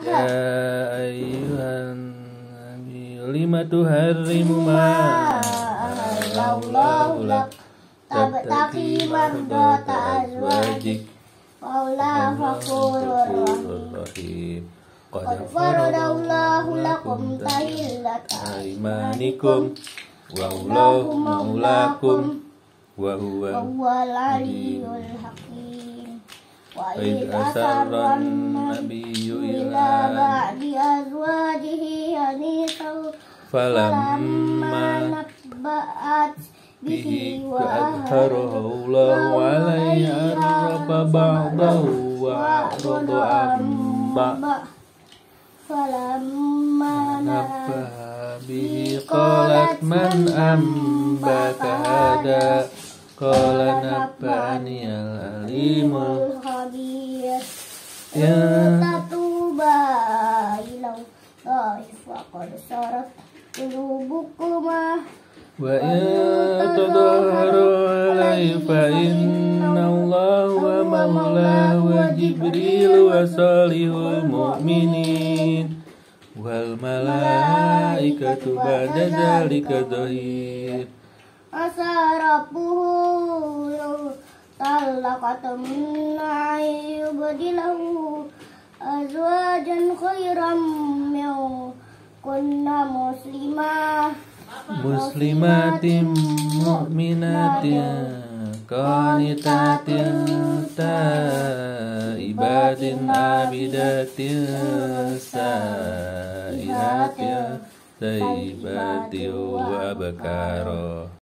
Ya ayyuhan nabi lima tuharrimu ma ahallallahu lak tabtaqi mardata azwajik wallahu ghafurur rahim. Qad faradallahu lakum tahillata aymanikum wallahu maulakum wa huwal aliyyul hakim. Wa idh asarra an-nabiyyu ila ba'di azwajihi hadithan falamma nabba'at bihi wa azharahu Allahu alayhi arrafa ba'dahu wa a'rada an ba' falamma nabba'a bihi qalat man ambaka hada qala nabba'ani al-alimul khabir. Ya tatuba ila Allah faqad sarat qulubukuma wa in tadhaharu alayhi fa inna Allah wa maulahu wa Jibril wa salihul mu'minin wal malaikatu ba'da dzalika dhahir. Asarabuhu talaqatum ayyubdilahu azwajan khairam min kunna muslimatin mu'minatin qanitatin taibatin abidatin sa'ihatin thayyibatin wa abkara.